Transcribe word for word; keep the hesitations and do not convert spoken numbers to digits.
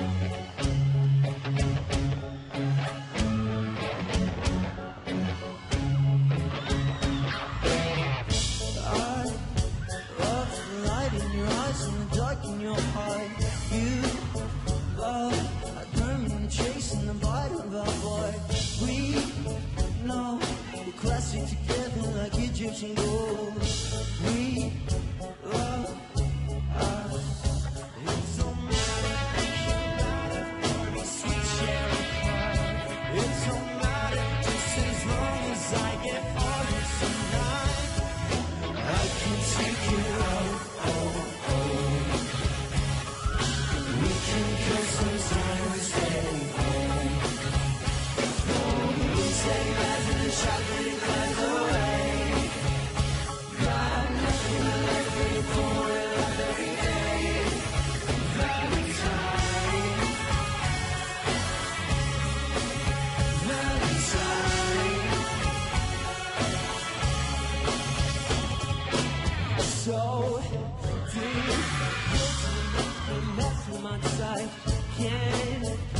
In your heart, you love like burning, chasing the bite of our boy. We know we're classic together like Egyptian gold. We love us. It don't matter for me, sweet cherry pie. It don't matter just as long as I get all this tonight. I can take you out. So deep, and that's from outside. Can't